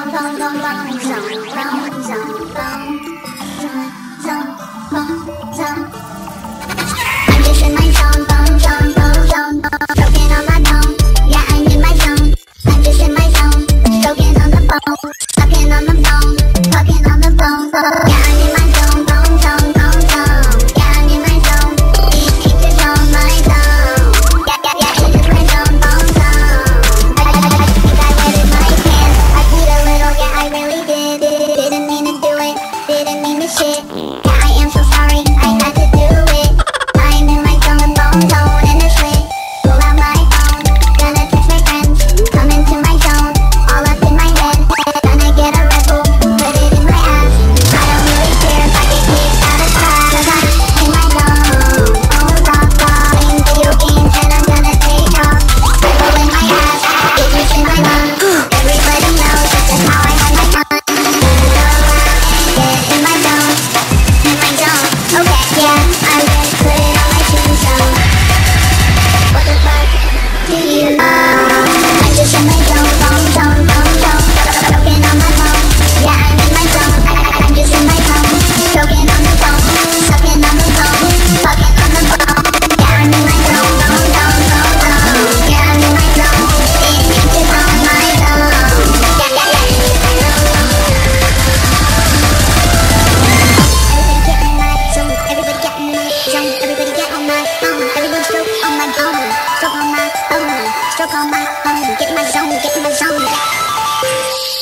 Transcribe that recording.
just in my zone, stroking on my dome. Yeah, I'm in my zone. I'm just in my zone, stroking on the bone, sucking on the bone, fucking on the bone. Yeah, I'm in my zone, zone. Yeah, I'm in my zone. It's just on my zone. Yeah, it's just my zone, zone. I think I wetted my pants. I peed a little, yeah, I really did. Didn't mean to do it, didn't mean to shit. Yeah, I am so sorry, I had to do it. I'm in my zone, zone in the slit. Pull out my phone, gonna text my friends. Come into my zone, all up in my head. Gonna get a Red Bull, put it in my ass. I don't really care if I get kicked out of class, 'cause I'm in my zone. Rock, playing video games, and I'm gonna take off. Red Bull in my ass, it's just in my lungs. Everybody knows this is how I have my fun. Get in my zone, okay, yeah, I just put it on my tombstone. What the fuck do you know? I'm just in my zone, stroking on my phone. Yeah, I'm in my zone, I'm just in my zone, stroking on the phone, sucking on the phone, fucking on the phone. Yeah, I'm in my zone, yeah, I'm in my zone, it's just on my zone. Yeah. Everybody get in my zone, everybody get on my phone, everybody stroke on my phone, stroke on my phone, get in my zone, get in my zone.